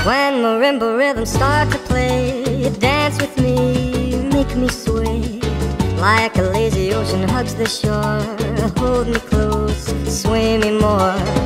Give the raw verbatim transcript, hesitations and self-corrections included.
When marimba rhythms start to play, dance with me, make me sway. Like a lazy ocean hugs the shore, hold me close, sway me more.